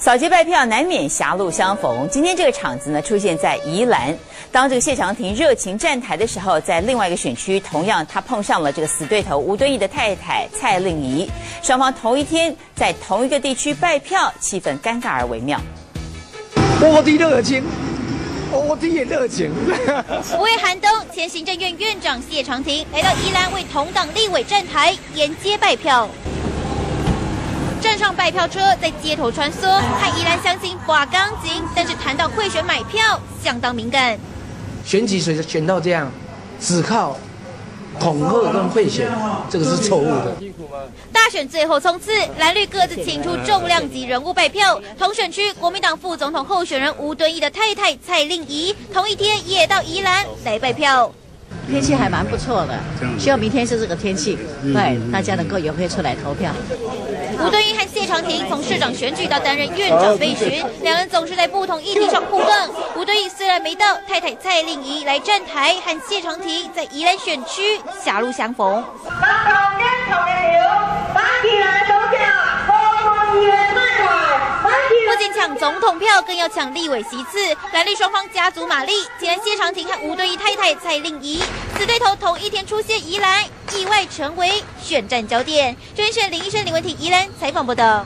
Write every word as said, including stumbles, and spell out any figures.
扫街拜票难免狭路相逢，今天这个场子呢出现在宜兰。当这个谢长廷热情站台的时候，在另外一个选区，同样他碰上了这个死对头吴敦义的太太蔡令宜，双方同一天在同一个地区拜票，气氛尴尬而微妙。 我的热情，我的热情。 不畏寒冬，前行政院院长谢长廷来到宜兰为同党立委站台沿街拜票。站上拜票车，在街头穿梭，和宜兰乡亲把钢筋，但是谈到贿选买票，相当敏感。 选举选选到这样，只靠恐吓跟贿选，这个是错误的。 大选最后冲刺，蓝绿各自请出重量级人物拜票。同选区国民党副总统候选人吴敦义的太太蔡令宜，同一天也到宜兰来拜票。 天气还蛮不错的，希望明天是这个天气，对大家能够踊跃出来投票。 吴敦义和谢长廷从市长选举到担任院长备询，两人总是在不同议题上互动。吴敦义虽然没到，太太蔡令宜来站台，和谢长廷在宜兰选区狭路相逢。不仅抢总统票，更要抢立委席次，蓝绿双方加足马力。既然谢长廷和吴敦义太太蔡令宜死对头同一天出现宜兰，意外成为选战焦点。专选林医生、林文婷宜兰采访报道。